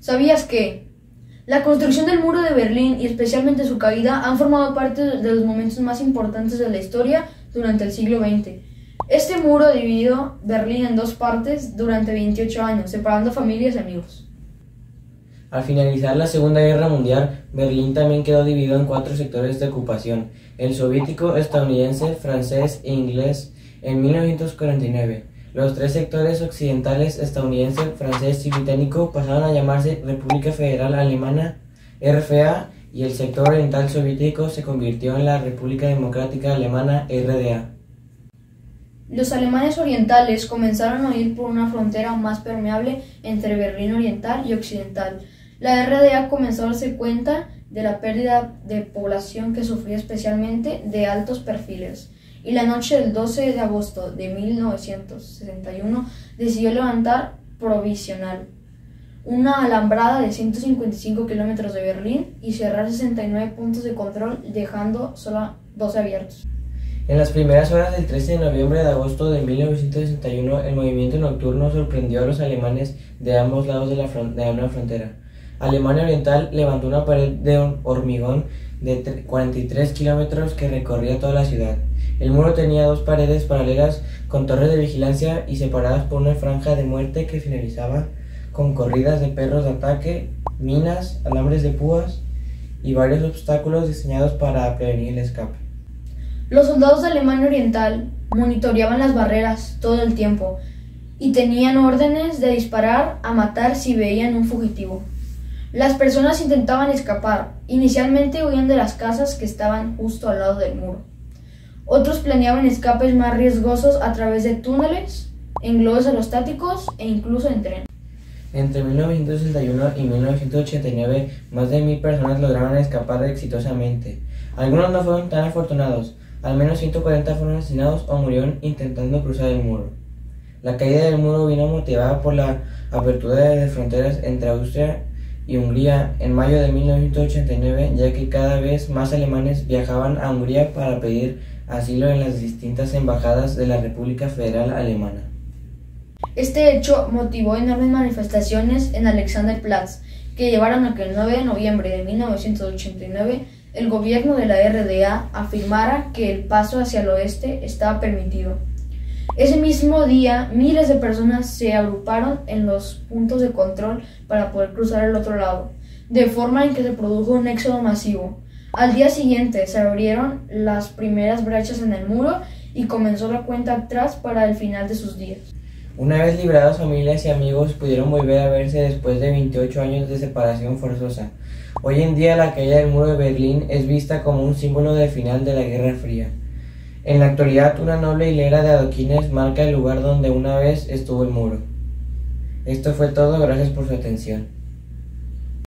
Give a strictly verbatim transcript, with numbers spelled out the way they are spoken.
¿Sabías que la construcción del muro de Berlín y especialmente su caída han formado parte de los momentos más importantes de la historia durante el siglo veinte? Este muro dividió Berlín en dos partes durante veintiocho años, separando familias y amigos. Al finalizar la Segunda Guerra Mundial, Berlín también quedó dividido en cuatro sectores de ocupación: el soviético, estadounidense, francés e inglés en mil novecientos cuarenta y nueve. Los tres sectores occidentales, estadounidense, francés y británico, pasaron a llamarse República Federal Alemana, R F A, y el sector oriental soviético se convirtió en la República Democrática Alemana, R D A. Los alemanes orientales comenzaron a ir por una frontera más permeable entre Berlín Oriental y Occidental. La R D A comenzó a darse cuenta de la pérdida de población que sufría, especialmente de altos perfiles, y la noche del doce de agosto de mil novecientos sesenta y uno decidió levantar provisional una alambrada de ciento cincuenta y cinco kilómetros de Berlín y cerrar sesenta y nueve puntos de control, dejando solo doce abiertos. En las primeras horas del trece de noviembre de agosto de mil novecientos sesenta y uno, el movimiento nocturno sorprendió a los alemanes de ambos lados de la, de una frontera. Alemania Oriental levantó una pared de hormigón de cuarenta y tres kilómetros que recorría toda la ciudad. El muro tenía dos paredes paralelas con torres de vigilancia y separadas por una franja de muerte que finalizaba con corridas de perros de ataque, minas, alambres de púas y varios obstáculos diseñados para prevenir el escape. Los soldados de Alemania Oriental monitoreaban las barreras todo el tiempo y tenían órdenes de disparar a matar si veían un fugitivo. Las personas intentaban escapar. Inicialmente huían de las casas que estaban justo al lado del muro. Otros planeaban escapes más riesgosos a través de túneles, en globos aerostáticos e incluso en tren. Entre mil novecientos sesenta y uno y mil novecientos ochenta y nueve, más de mil personas lograron escapar exitosamente. Algunos no fueron tan afortunados. Al menos ciento cuarenta fueron asesinados o murieron intentando cruzar el muro. La caída del muro vino motivada por la apertura de fronteras entre Austria y Hungría en mayo de mil novecientos ochenta y nueve, ya que cada vez más alemanes viajaban a Hungría para pedir asilo en las distintas embajadas de la República Federal Alemana. Este hecho motivó enormes manifestaciones en Alexanderplatz, que llevaron a que el nueve de noviembre de mil novecientos ochenta y nueve el gobierno de la R D A afirmara que el paso hacia el oeste estaba permitido. Ese mismo día, miles de personas se agruparon en los puntos de control para poder cruzar al otro lado, de forma en que se produjo un éxodo masivo. Al día siguiente se abrieron las primeras brechas en el muro y comenzó la cuenta atrás para el final de sus días. Una vez librados, familias y amigos pudieron volver a verse después de veintiocho años de separación forzosa. Hoy en día la caída del muro de Berlín es vista como un símbolo del final de la Guerra Fría. En la actualidad, una noble hilera de adoquines marca el lugar donde una vez estuvo el muro. Esto fue todo, gracias por su atención.